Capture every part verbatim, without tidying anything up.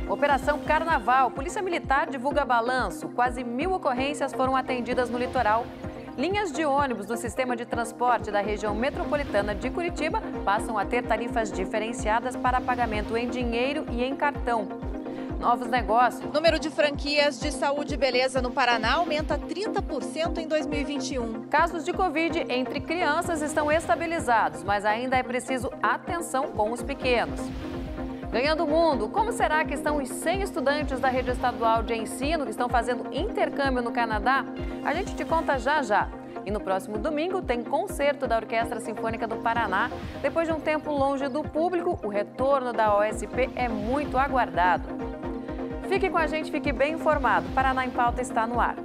Operação Carnaval. Polícia Militar divulga balanço. Quase mil ocorrências foram atendidas no litoral. Linhas de ônibus do sistema de transporte da região metropolitana de Curitiba passam a ter tarifas diferenciadas para pagamento em dinheiro e em cartão. Novos negócios. Número de franquias de saúde e beleza no Paraná aumenta trinta por cento em dois mil e vinte e um. Casos de Covid entre crianças estão estabilizados, mas ainda é preciso atenção com os pequenos. Ganhando o mundo, como será que estão os cem estudantes da rede estadual de ensino que estão fazendo intercâmbio no Canadá? A gente te conta já já. E no próximo domingo tem concerto da Orquestra Sinfônica do Paraná. Depois de um tempo longe do público, o retorno da O S P é muito aguardado. Fique com a gente, fique bem informado. Paraná em Pauta está no ar.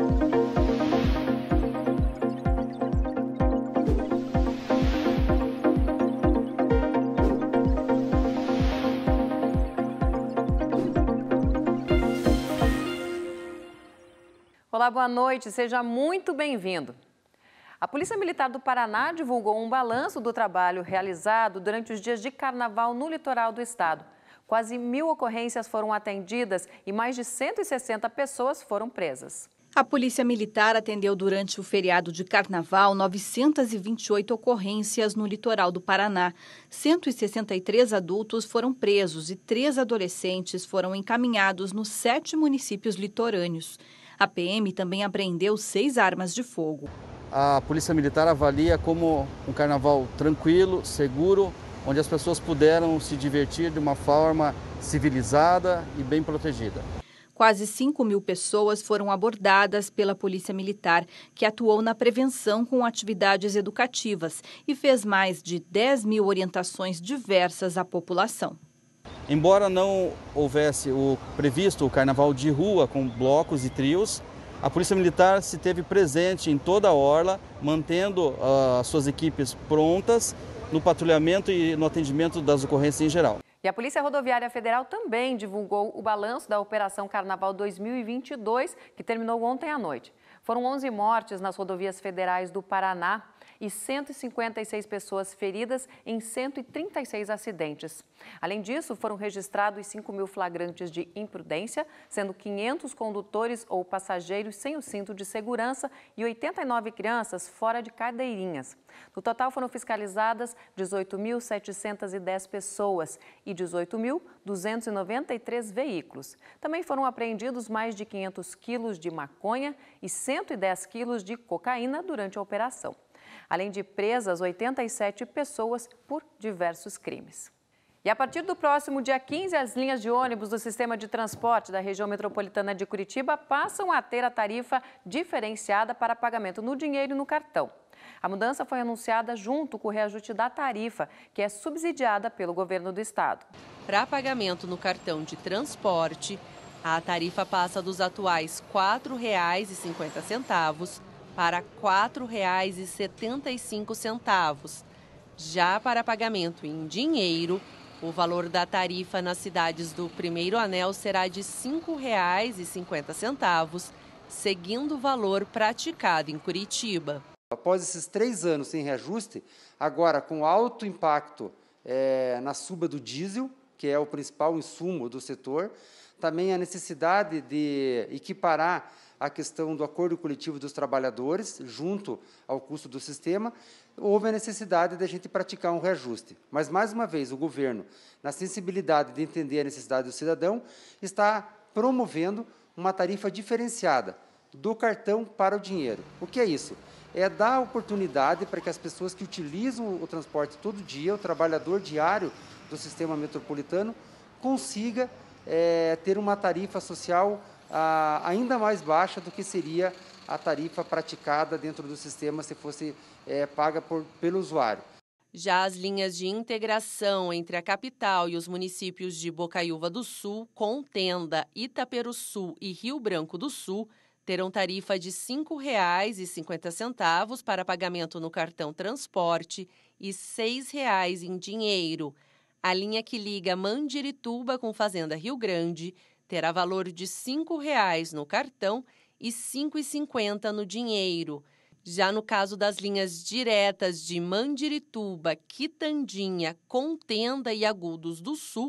Olá, boa noite, seja muito bem-vindo. A Polícia Militar do Paraná divulgou um balanço do trabalho realizado durante os dias de carnaval no litoral do estado. Quase mil ocorrências foram atendidas e mais de cento e sessenta pessoas foram presas. A Polícia Militar atendeu durante o feriado de carnaval novecentas e vinte e oito ocorrências no litoral do Paraná. cento e sessenta e três adultos foram presos e três adolescentes foram encaminhados nos sete municípios litorâneos. A P M também apreendeu seis armas de fogo. A Polícia Militar avalia como um carnaval tranquilo, seguro, onde as pessoas puderam se divertir de uma forma civilizada e bem protegida. Quase cinco mil pessoas foram abordadas pela Polícia Militar, que atuou na prevenção com atividades educativas e fez mais de dez mil orientações diversas à população. Embora não houvesse o previsto o carnaval de rua com blocos e trios, a Polícia Militar se teve presente em toda a orla, mantendo uh, as suas equipes prontas no patrulhamento e no atendimento das ocorrências em geral. E a Polícia Rodoviária Federal também divulgou o balanço da Operação Carnaval dois mil e vinte e dois, que terminou ontem à noite. Foram onze mortes nas rodovias federais do Paraná e cento e cinquenta e seis pessoas feridas em cento e trinta e seis acidentes. Além disso, foram registrados cinco mil flagrantes de imprudência, sendo quinhentos condutores ou passageiros sem o cinto de segurança e oitenta e nove crianças fora de cadeirinhas. No total, foram fiscalizadas dezoito mil setecentas e dez pessoas e dezoito mil duzentos e noventa e três veículos. Também foram apreendidos mais de quinhentos quilos de maconha e cento e dez quilos de cocaína durante a operação. Além de presas, oitenta e sete pessoas por diversos crimes. E a partir do próximo dia quinze, as linhas de ônibus do sistema de transporte da região metropolitana de Curitiba passam a ter a tarifa diferenciada para pagamento no dinheiro e no cartão. A mudança foi anunciada junto com o reajuste da tarifa, que é subsidiada pelo governo do estado. Para pagamento no cartão de transporte, a tarifa passa dos atuais quatro reais e cinquenta centavos para quatro reais e setenta e cinco centavos. Já para pagamento em dinheiro, o valor da tarifa nas cidades do primeiro anel será de cinco reais e cinquenta centavos, seguindo o valor praticado em Curitiba. Após esses três anos sem reajuste, agora com alto impacto é, na suba do diesel, que é o principal insumo do setor, também a necessidade de equiparar a questão do acordo coletivo dos trabalhadores, junto ao custo do sistema, houve a necessidade de a gente praticar um reajuste. Mas, mais uma vez, o governo, na sensibilidade de entender a necessidade do cidadão, está promovendo uma tarifa diferenciada do cartão para o dinheiro. O que é isso? É dar oportunidade para que as pessoas que utilizam o transporte todo dia, o trabalhador diário do sistema metropolitano, consiga é, ter uma tarifa social ah, ainda mais baixa do que seria a tarifa praticada dentro do sistema se fosse é, paga por, pelo usuário. Já as linhas de integração entre a capital e os municípios de Bocaiúva do Sul, Contenda, Itaperuçu e Rio Branco do Sul terão tarifa de cinco reais e cinquenta centavos para pagamento no cartão transporte e seis reais em dinheiro. A linha que liga Mandirituba com Fazenda Rio Grande terá valor de cinco reais no cartão e cinco reais e cinquenta centavos no dinheiro. Já no caso das linhas diretas de Mandirituba, Quitandinha, Contenda e Agudos do Sul,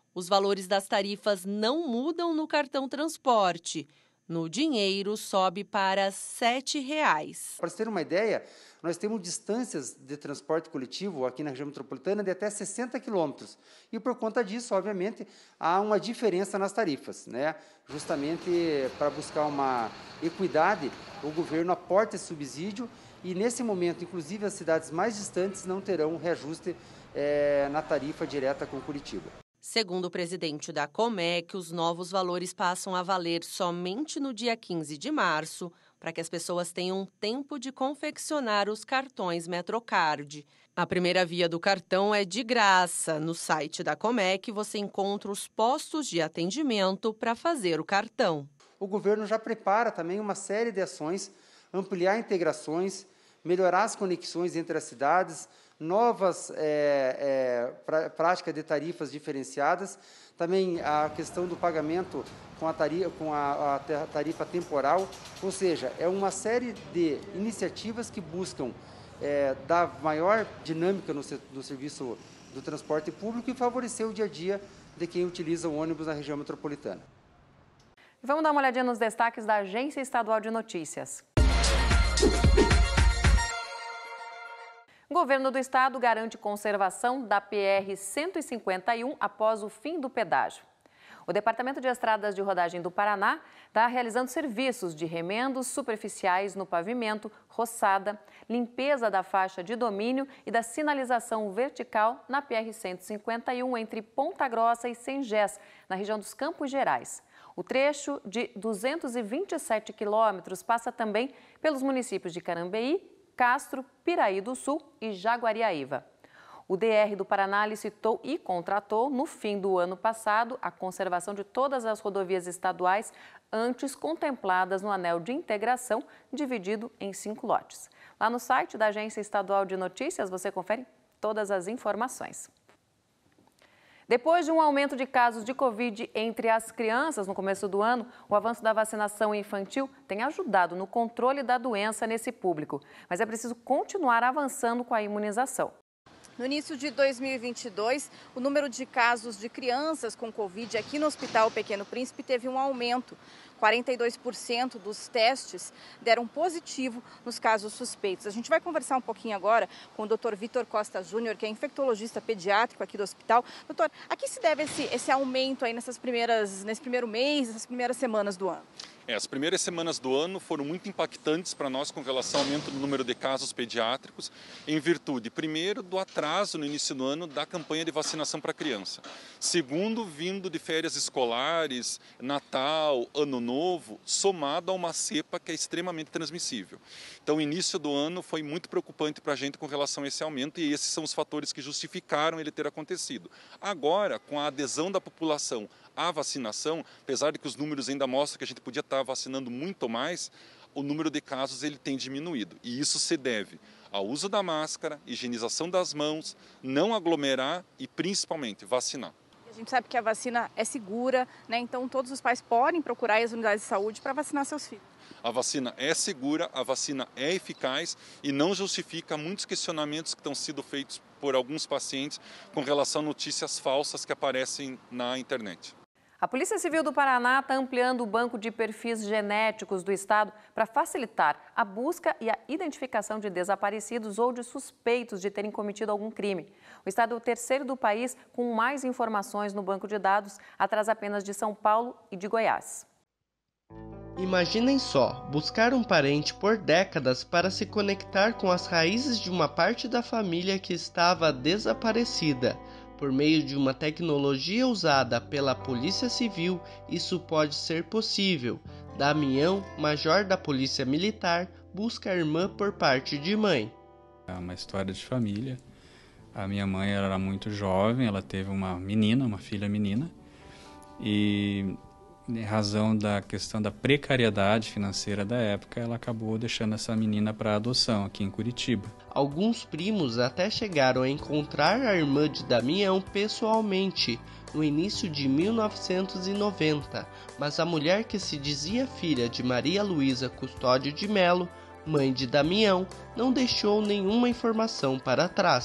Os valores das tarifas não mudam no cartão transporte. No dinheiro, sobe para sete reais. Para você ter uma ideia, nós temos distâncias de transporte coletivo aqui na região metropolitana de até sessenta quilômetros. E por conta disso, obviamente, há uma diferença nas tarifas, né? Justamente para buscar uma equidade, o governo aporta esse subsídio e, nesse momento, inclusive, as cidades mais distantes não terão reajuste é, na tarifa direta com Curitiba. Segundo o presidente da Comec, os novos valores passam a valer somente no dia quinze de março, para que as pessoas tenham tempo de confeccionar os cartões Metrocard. A primeira via do cartão é de graça. No site da Comec, você encontra os postos de atendimento para fazer o cartão. O governo já prepara também uma série de ações, ampliar integrações, melhorar as conexões entre as cidades, novas é, é, práticas de tarifas diferenciadas, também a questão do pagamento com a tarifa, com a, a tarifa temporal, ou seja, é uma série de iniciativas que buscam é, dar maior dinâmica no, no serviço do transporte público e favorecer o dia a dia de quem utiliza o ônibus na região metropolitana. Vamos dar uma olhadinha nos destaques da Agência Estadual de Notícias. O governo do estado garante conservação da P R cento e cinquenta e um após o fim do pedágio. O Departamento de Estradas de Rodagem do Paraná está realizando serviços de remendos superficiais no pavimento, roçada, limpeza da faixa de domínio e da sinalização vertical na P R cento e cinquenta e um entre Ponta Grossa e Sengés, na região dos Campos Gerais. O trecho de duzentos e vinte e sete quilômetros passa também pelos municípios de Carambeí, Castro, Piraí do Sul e Jaguariaíva. O D R do Paraná licitou e contratou, no fim do ano passado, a conservação de todas as rodovias estaduais antes contempladas no anel de integração, dividido em cinco lotes. Lá no site da Agência Estadual de Notícias, você confere todas as informações. Depois de um aumento de casos de Covid entre as crianças no começo do ano, o avanço da vacinação infantil tem ajudado no controle da doença nesse público. Mas é preciso continuar avançando com a imunização. No início de dois mil e vinte e dois, o número de casos de crianças com Covid aqui no Hospital Pequeno Príncipe teve um aumento. quarenta e dois por cento dos testes deram positivo nos casos suspeitos. A gente vai conversar um pouquinho agora com o doutor Vitor Costa Júnior, que é infectologista pediátrico aqui do hospital. Doutor, a que se deve esse, esse aumento aí nessas primeiras, nesse primeiro mês, nessas primeiras semanas do ano? É, as primeiras semanas do ano foram muito impactantes para nós com relação ao aumento do número de casos pediátricos, em virtude, primeiro, do atraso no início do ano da campanha de vacinação para criança. Segundo, vindo de férias escolares, Natal, Ano Novo, somado a uma cepa que é extremamente transmissível. Então, o início do ano foi muito preocupante para a gente com relação a esse aumento e esses são os fatores que justificaram ele ter acontecido. Agora, com a adesão da população à vacinação, apesar de que os números ainda mostram que a gente podia estar vacinando muito mais, o número de casos ele tem diminuído. E isso se deve ao uso da máscara, higienização das mãos, não aglomerar e, principalmente, vacinar. A gente sabe que a vacina é segura, né? Então todos os pais podem procurar as unidades de saúde para vacinar seus filhos. A vacina é segura, a vacina é eficaz e não justifica muitos questionamentos que estão sendo feitos por alguns pacientes com relação a notícias falsas que aparecem na internet. A Polícia Civil do Paraná está ampliando o banco de perfis genéticos do estado para facilitar a busca e a identificação de desaparecidos ou de suspeitos de terem cometido algum crime. O estado é o terceiro do país com mais informações no banco de dados, atrás apenas de São Paulo e de Goiás. Imaginem só, buscar um parente por décadas para se conectar com as raízes de uma parte da família que estava desaparecida. Por meio de uma tecnologia usada pela Polícia Civil, isso pode ser possível. Damião, major da Polícia Militar, busca a irmã por parte de mãe. É uma história de família. A minha mãe era muito jovem, ela teve uma menina, uma filha menina, e em razão da questão da precariedade financeira da época, ela acabou deixando essa menina para adoção aqui em Curitiba. Alguns primos até chegaram a encontrar a irmã de Damião pessoalmente no início de mil novecentos e noventa, mas a mulher que se dizia filha de Maria Luísa Custódio de Melo, mãe de Damião, não deixou nenhuma informação para trás.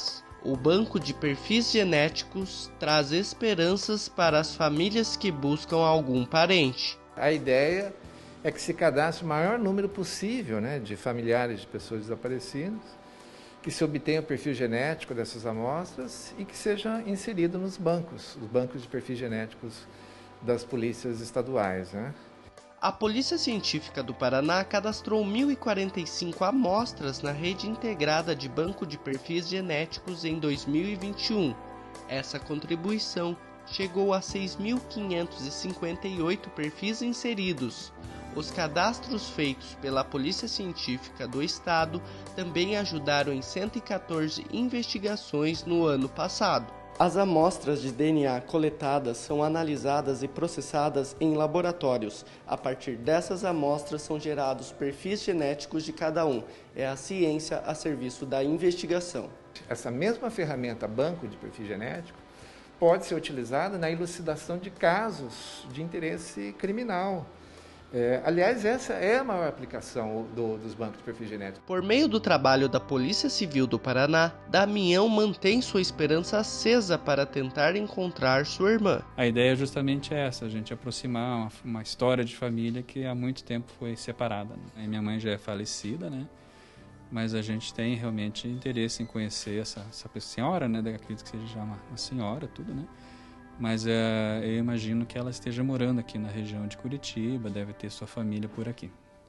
O banco de perfis genéticos traz esperanças para as famílias que buscam algum parente. A ideia é que se cadastre o maior número possível, né, de familiares de pessoas desaparecidas, que se obtenha o perfil genético dessas amostras e que seja inserido nos bancos, os bancos de perfis genéticos das polícias estaduais, né? A Polícia Científica do Paraná cadastrou mil e quarenta e cinco amostras na rede integrada de banco de perfis genéticos em dois mil e vinte e um. Essa contribuição chegou a seis mil quinhentos e cinquenta e oito perfis inseridos. Os cadastros feitos pela Polícia Científica do Estado também ajudaram em cento e quatorze investigações no ano passado. As amostras de D N A coletadas são analisadas e processadas em laboratórios. A partir dessas amostras são gerados perfis genéticos de cada um. É a ciência a serviço da investigação. Essa mesma ferramenta, banco de perfil genético, pode ser utilizada na elucidação de casos de interesse criminal. É, aliás, essa é a maior aplicação do, dos bancos de perfil genético. Por meio do trabalho da Polícia Civil do Paraná, Damião mantém sua esperança acesa para tentar encontrar sua irmã. A ideia é justamente essa, a gente aproximar uma, uma história de família que há muito tempo foi separada. Né? Minha mãe já é falecida, né? Mas a gente tem realmente interesse em conhecer essa, essa senhora, né? Acredito que seja já uma, uma senhora, tudo, né? Mas é, eu imagino que ela esteja morando aqui na região de Curitiba, deve ter sua família por aqui.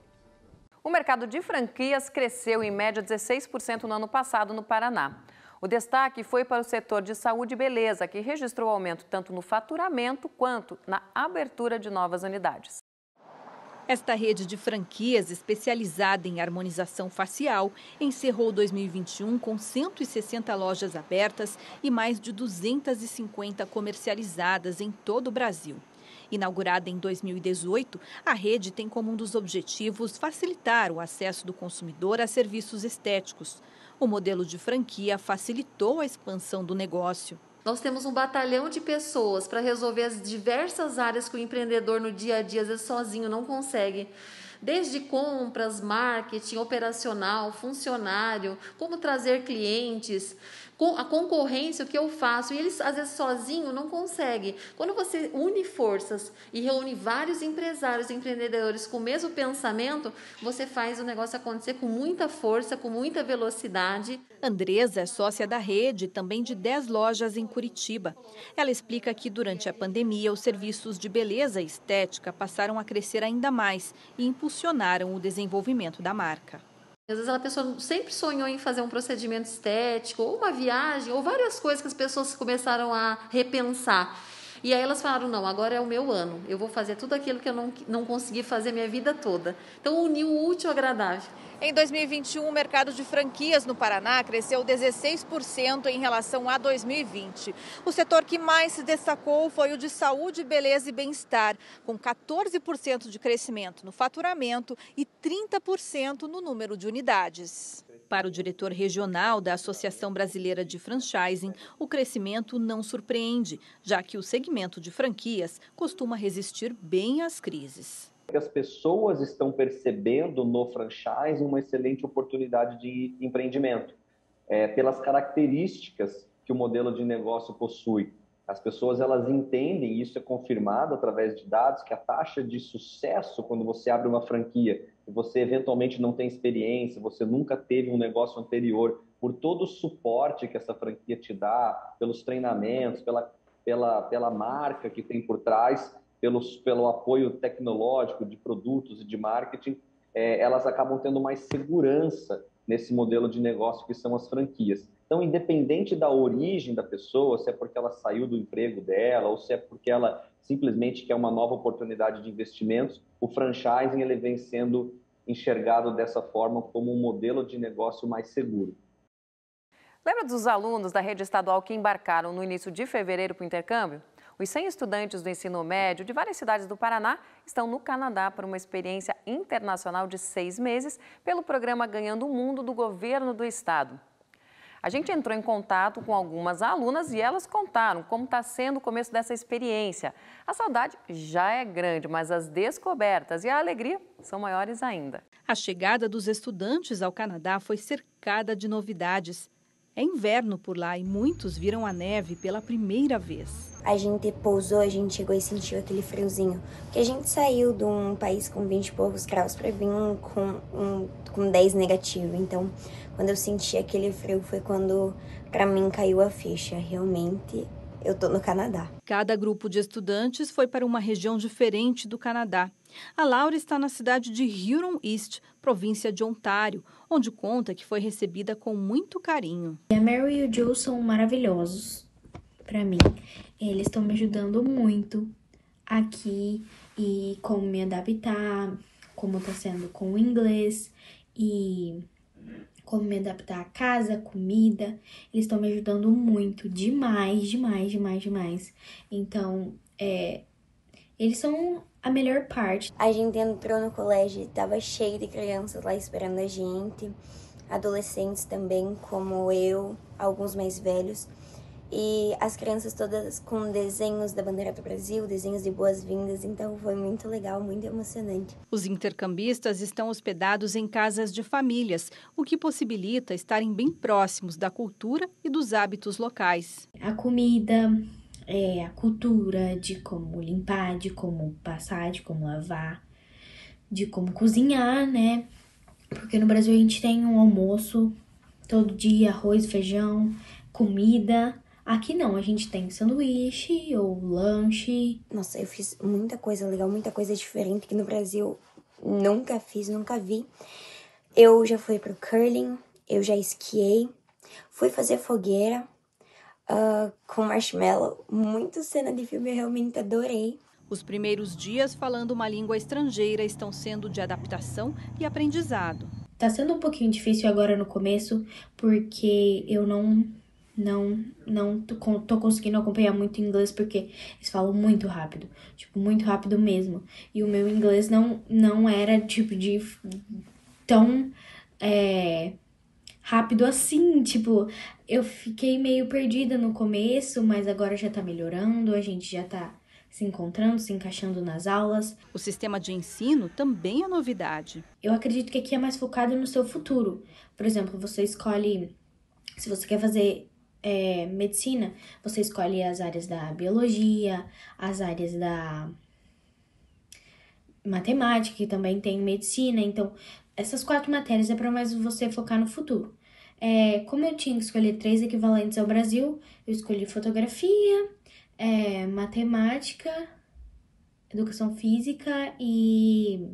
O mercado de franquias cresceu em média dezesseis por cento no ano passado no Paraná. O destaque foi para o setor de saúde e beleza, que registrou aumento tanto no faturamento quanto na abertura de novas unidades. Esta rede de franquias especializada em harmonização facial encerrou dois mil e vinte e um com cento e sessenta lojas abertas e mais de duzentas e cinquenta comercializadas em todo o Brasil. Inaugurada em dois mil e dezoito, a rede tem como um dos objetivos facilitar o acesso do consumidor a serviços estéticos. O modelo de franquia facilitou a expansão do negócio. Nós temos um batalhão de pessoas para resolver as diversas áreas que o empreendedor no dia a dia, às vezes, sozinho não consegue. Desde compras, marketing, operacional, funcionário, como trazer clientes, a concorrência, o que eu faço. E eles, às vezes, sozinho não conseguem. Quando você une forças e reúne vários empresários e empreendedores com o mesmo pensamento, você faz o negócio acontecer com muita força, com muita velocidade. Andresa é sócia da rede, também de dez lojas em Curitiba. Ela explica que durante a pandemia os serviços de beleza e estética passaram a crescer ainda mais e impulsionaram o desenvolvimento da marca. Às vezes a pessoa sempre sonhou em fazer um procedimento estético, ou uma viagem, ou várias coisas que as pessoas começaram a repensar. E aí elas falaram, não, agora é o meu ano, eu vou fazer tudo aquilo que eu não, não consegui fazer a minha vida toda. Então uniu o útil ao agradável. Em dois mil e vinte e um, o mercado de franquias no Paraná cresceu dezesseis por cento em relação a dois mil e vinte. O setor que mais se destacou foi o de saúde, beleza e bem-estar, com quatorze por cento de crescimento no faturamento e trinta por cento no número de unidades. Para o diretor regional da Associação Brasileira de Franchising, o crescimento não surpreende, já que o segmento de franquias costuma resistir bem às crises. As pessoas estão percebendo no franchising uma excelente oportunidade de empreendimento, é, pelas características que o modelo de negócio possui. As pessoas elas entendem, e isso é confirmado através de dados, que a taxa de sucesso quando você abre uma franquia e você eventualmente não tem experiência, você nunca teve um negócio anterior, por todo o suporte que essa franquia te dá, pelos treinamentos, pela, pela, pela marca que tem por trás, pelos, pelo apoio tecnológico de produtos e de marketing, é, elas acabam tendo mais segurança nesse modelo de negócio que são as franquias. Então, independente da origem da pessoa, se é porque ela saiu do emprego dela ou se é porque ela simplesmente quer uma nova oportunidade de investimentos, o franchising ele vem sendo enxergado dessa forma como um modelo de negócio mais seguro. Lembra dos alunos da rede estadual que embarcaram no início de fevereiro para o intercâmbio? Os cem estudantes do ensino médio de várias cidades do Paraná estão no Canadá para uma experiência internacional de seis meses pelo programa Ganhando o Mundo do governo do estado. A gente entrou em contato com algumas alunas e elas contaram como está sendo o começo dessa experiência. A saudade já é grande, mas as descobertas e a alegria são maiores ainda. A chegada dos estudantes ao Canadá foi cercada de novidades. É inverno por lá e muitos viram a neve pela primeira vez. A gente pousou, a gente chegou e sentiu aquele friozinho. Porque a gente saiu de um país com vinte e poucos graus para vir com, um, com dez negativo. Então, quando eu senti aquele frio foi quando, para mim, caiu a ficha. Realmente, eu tô no Canadá. Cada grupo de estudantes foi para uma região diferente do Canadá. A Laura está na cidade de Huron East, província de Ontário, onde conta que foi recebida com muito carinho. A Mary e o Joe são maravilhosos para mim. Eles estão me ajudando muito aqui e como me adaptar, como tá sendo com o inglês e como me adaptar à casa, comida. Eles estão me ajudando muito, demais, demais, demais, demais. Então, é, eles são a melhor parte. A gente entrou no colégio e tava cheio de crianças lá esperando a gente, adolescentes também, como eu, alguns mais velhos. E as crianças todas com desenhos da bandeira do Brasil, desenhos de boas-vindas, então foi muito legal, muito emocionante. Os intercambistas estão hospedados em casas de famílias, o que possibilita estarem bem próximos da cultura e dos hábitos locais. A comida, é, a cultura de como limpar, de como passar, de como lavar, de como cozinhar, né? Porque no Brasil a gente tem um almoço todo dia, arroz, feijão, comida. Aqui não, a gente tem sanduíche ou lanche. Nossa, eu fiz muita coisa legal, muita coisa diferente que no Brasil nunca fiz, nunca vi. Eu já fui pro curling, eu já esquiei, fui fazer fogueira uh, com marshmallow. Muito cena de filme, eu realmente adorei. Os primeiros dias falando uma língua estrangeira estão sendo de adaptação e aprendizado. Tá sendo um pouquinho difícil agora no começo, porque eu não... Não, não tô, tô conseguindo acompanhar muito inglês porque eles falam muito rápido, tipo, muito rápido mesmo. E o meu inglês não, não era, tipo, de tão é, rápido assim, tipo, eu fiquei meio perdida no começo, mas agora já tá melhorando, a gente já tá se encontrando, se encaixando nas aulas. O sistema de ensino também é novidade. Eu acredito que aqui é mais focado no seu futuro. Por exemplo, você escolhe, se você quer fazer É, medicina, você escolhe as áreas da biologia, as áreas da matemática, que também tem medicina. Então, essas quatro matérias é para mais você focar no futuro. É, como eu tinha que escolher três equivalentes ao Brasil, eu escolhi fotografia, é, matemática, educação física e,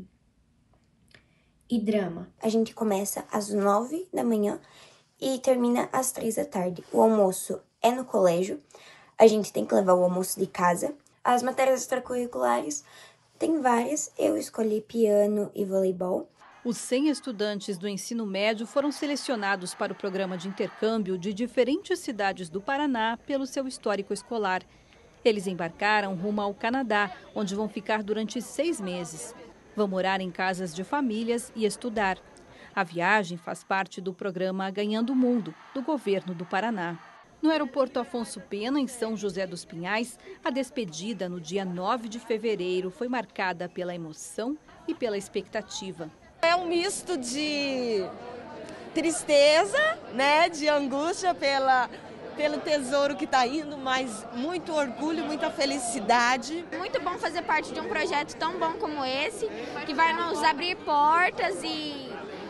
e drama. A gente começa às nove da manhã e termina às três da tarde. O almoço é no colégio, a gente tem que levar o almoço de casa. As matérias extracurriculares tem várias, eu escolhi piano e voleibol. Os cem estudantes do ensino médio foram selecionados para o programa de intercâmbio de diferentes cidades do Paraná pelo seu histórico escolar. Eles embarcaram rumo ao Canadá, onde vão ficar durante seis meses. Vão morar em casas de famílias e estudar. A viagem faz parte do programa Ganhando o Mundo, do governo do Paraná. No aeroporto Afonso Pena, em São José dos Pinhais, a despedida no dia nove de fevereiro foi marcada pela emoção e pela expectativa. É um misto de tristeza, né, de angústia pela, pelo tesouro que está indo, mas muito orgulho, muita felicidade. Muito bom fazer parte de um projeto tão bom como esse, que vai nos abrir portas e...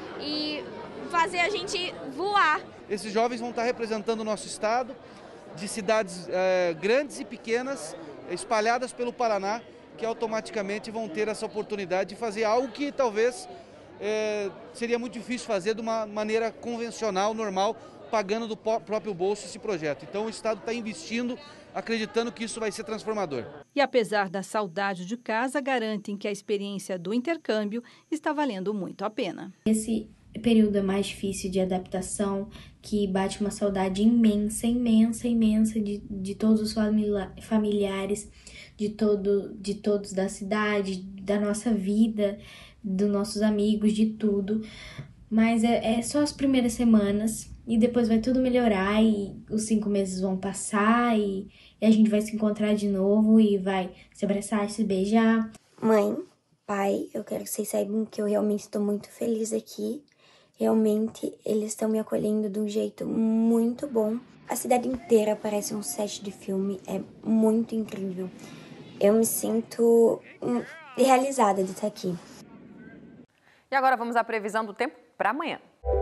e fazer a gente voar. Esses jovens vão estar representando o nosso estado, de cidades eh, grandes e pequenas, espalhadas pelo Paraná, que automaticamente vão ter essa oportunidade de fazer algo que talvez eh, seria muito difícil fazer de uma maneira convencional, normal, pagando do próprio bolso esse projeto. Então o estado está investindo, acreditando que isso vai ser transformador. E apesar da saudade de casa, garantem que a experiência do intercâmbio está valendo muito a pena. Esse período é mais difícil de adaptação, que bate uma saudade imensa, imensa, imensa de, de todos os familiares, de, todo, de todos da cidade, da nossa vida, dos nossos amigos, de tudo. Mas é, é só as primeiras semanas e depois vai tudo melhorar e os cinco meses vão passar e, e a gente vai se encontrar de novo e vai se abraçar, se beijar. Mãe, pai, eu quero que vocês saibam que eu realmente estou muito feliz aqui. Realmente, eles estão me acolhendo de um jeito muito bom. A cidade inteira parece um set de filme, é muito incrível. Eu me sinto hum, realizada de estar aqui. E agora vamos à previsão do tempo para amanhã.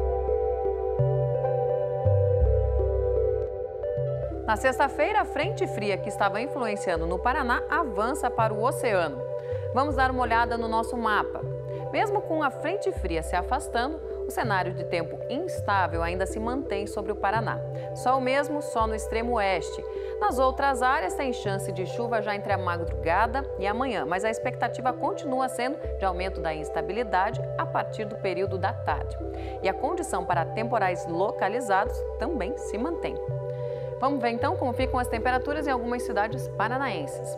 Na sexta-feira, a frente fria que estava influenciando no Paraná avança para o oceano. Vamos dar uma olhada no nosso mapa. Mesmo com a frente fria se afastando, o cenário de tempo instável ainda se mantém sobre o Paraná. Sol mesmo só no extremo oeste. Nas outras áreas tem chance de chuva já entre a madrugada e amanhã, mas a expectativa continua sendo de aumento da instabilidade a partir do período da tarde. E a condição para temporais localizados também se mantém. Vamos ver então como ficam as temperaturas em algumas cidades paranaenses.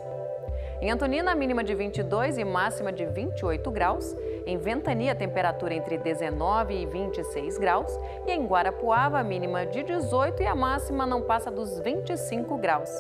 Em Antonina, mínima de vinte e dois e máxima de vinte e oito graus. Em Ventania, temperatura entre dezenove e vinte e seis graus. E em Guarapuava, mínima de dezoito e a máxima não passa dos vinte e cinco graus.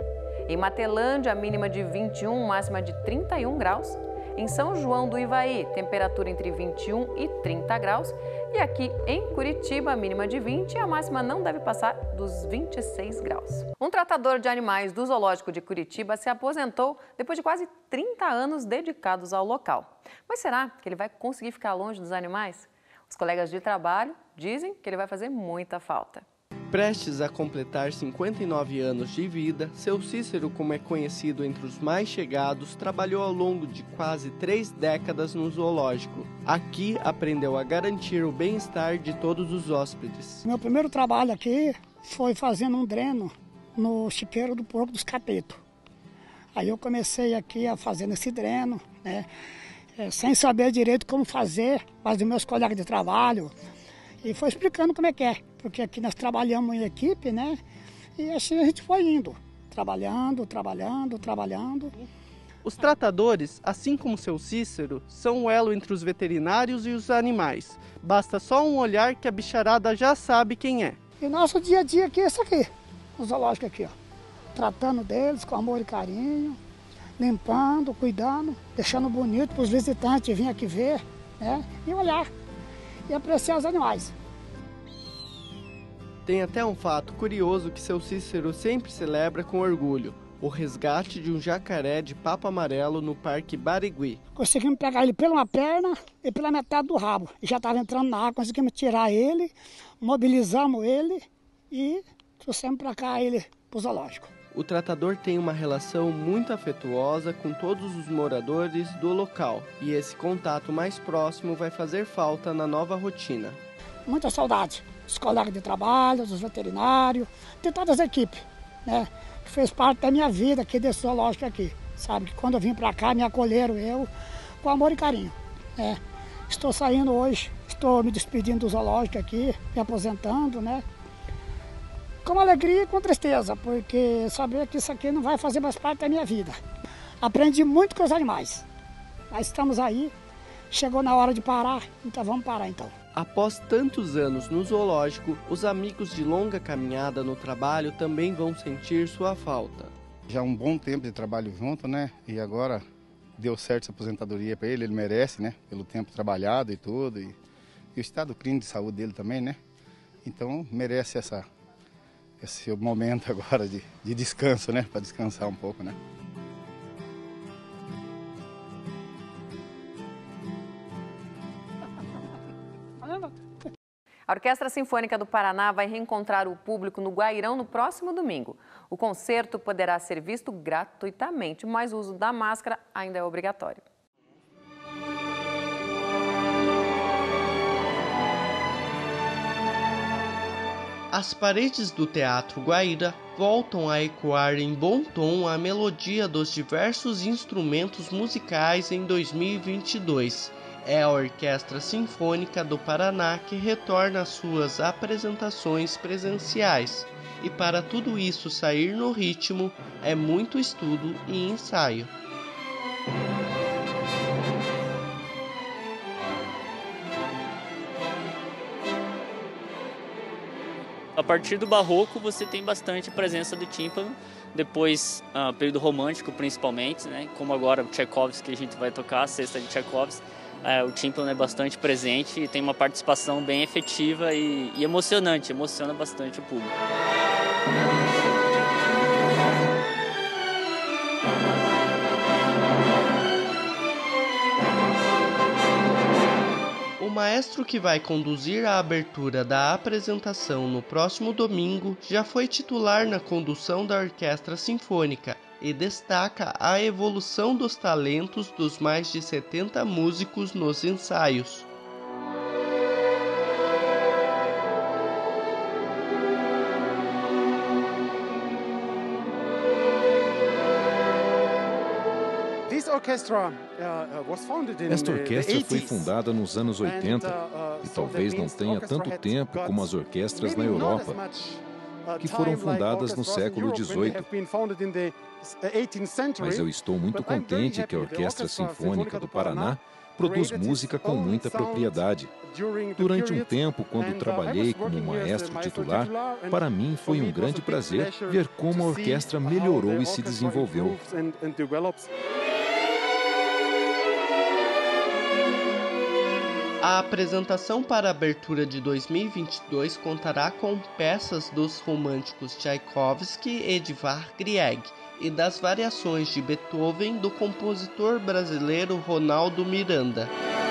Em Matelândia, mínima de vinte e um, máxima de trinta e um graus. Em São João do Ivaí, temperatura entre vinte e um e trinta graus. E aqui em Curitiba, a mínima de vinte e a máxima não deve passar dos vinte e seis graus. Um tratador de animais do Zoológico de Curitiba se aposentou depois de quase trinta anos dedicados ao local. Mas será que ele vai conseguir ficar longe dos animais? Os colegas de trabalho dizem que ele vai fazer muita falta. Prestes a completar cinquenta e nove anos de vida, seu Cícero, como é conhecido entre os mais chegados, trabalhou ao longo de quase três décadas no zoológico. Aqui aprendeu a garantir o bem-estar de todos os hóspedes. Meu primeiro trabalho aqui foi fazendo um dreno no chiqueiro do porco dos capetos. Aí eu comecei aqui a fazer esse dreno, né, é, sem saber direito como fazer, mas os meus colegas de trabalho, e foi explicando como é que é, porque aqui nós trabalhamos em equipe, né? E assim a gente foi indo, trabalhando, trabalhando, trabalhando. Os tratadores, assim como seu Cícero, são o elo entre os veterinários e os animais. Basta só um olhar que a bicharada já sabe quem é. E nosso dia a dia aqui é esse aqui, o zoológico aqui, ó. Tratando deles com amor e carinho, limpando, cuidando, deixando bonito para os visitantes virem aqui ver, né? E olhar. E apreciar os animais. Tem até um fato curioso que seu Cícero sempre celebra com orgulho: o resgate de um jacaré de papo amarelo no Parque Barigui. Conseguimos pegar ele pela uma perna e pela metade do rabo. Já estava entrando na água, conseguimos tirar ele, mobilizamos ele e trouxemos para cá ele para o zoológico. O tratador tem uma relação muito afetuosa com todos os moradores do local e esse contato mais próximo vai fazer falta na nova rotina. Muita saudade dos colegas de trabalho, dos veterinários, de todas as equipes, né? Que fez parte da minha vida aqui desse zoológico aqui, sabe? Que quando eu vim para cá me acolheram eu com amor e carinho, né? Estou saindo hoje, estou me despedindo do zoológico aqui, me aposentando, né? Com alegria e com tristeza, porque saber que isso aqui não vai fazer mais parte da minha vida. Aprendi muito com os animais, mas estamos aí, chegou na hora de parar, então vamos parar então. Após tantos anos no zoológico, os amigos de longa caminhada no trabalho também vão sentir sua falta. Já um bom tempo de trabalho junto, né? E agora deu certo essa aposentadoria para ele, ele merece, né? Pelo tempo trabalhado e tudo, e, e o estado clínico de saúde dele também, né? Então merece essa... esse momento agora de, de descanso, né? Para descansar um pouco, né? A Orquestra Sinfônica do Paraná vai reencontrar o público no Guairão no próximo domingo. O concerto poderá ser visto gratuitamente, mas o uso da máscara ainda é obrigatório. As paredes do Teatro Guaíra voltam a ecoar em bom tom a melodia dos diversos instrumentos musicais em dois mil e vinte e dois. É a Orquestra Sinfônica do Paraná que retorna às suas apresentações presenciais. E para tudo isso sair no ritmo, é muito estudo e ensaio. A partir do barroco você tem bastante presença do tímpano, depois uh, período romântico principalmente, né? Como agora o Tchaikovsky que a gente vai tocar, a sexta de Tchaikovsky, é, o tímpano é bastante presente e tem uma participação bem efetiva e, e emocionante, emociona bastante o público. O maestro que vai conduzir a abertura da apresentação no próximo domingo já foi titular na condução da Orquestra Sinfônica e destaca a evolução dos talentos dos mais de setenta músicos nos ensaios. Esta orquestra foi fundada nos anos oitenta e talvez não tenha tanto tempo como as orquestras na Europa, que foram fundadas no século dezoito. Mas eu estou muito contente que a Orquestra Sinfônica do Paraná produz música com muita propriedade. Durante um tempo, quando trabalhei como maestro titular, para mim foi um grande prazer ver como a orquestra melhorou e se desenvolveu. A apresentação para a abertura de dois mil e vinte e dois contará com peças dos românticos Tchaikovsky e Edvard Grieg e das variações de Beethoven do compositor brasileiro Ronaldo Miranda.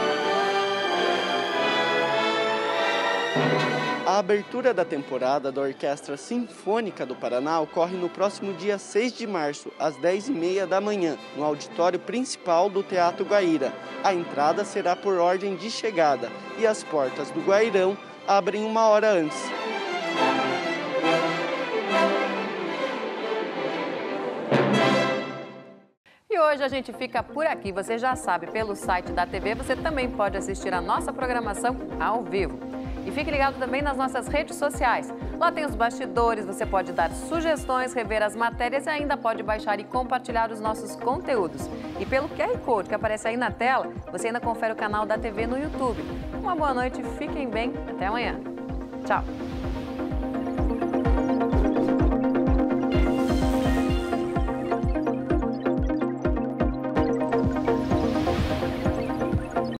A abertura da temporada da Orquestra Sinfônica do Paraná ocorre no próximo dia seis de março, às dez e meia da manhã, no auditório principal do Teatro Guaíra. A entrada será por ordem de chegada e as portas do Guairão abrem uma hora antes. E hoje a gente fica por aqui. Você já sabe, pelo site da T V, você também pode assistir a nossa programação ao vivo. E fique ligado também nas nossas redes sociais. Lá tem os bastidores, você pode dar sugestões, rever as matérias e ainda pode baixar e compartilhar os nossos conteúdos. E pelo Q R Code que aparece aí na tela, você ainda confere o canal da T V no YouTube. Uma boa noite, fiquem bem, até amanhã. Tchau!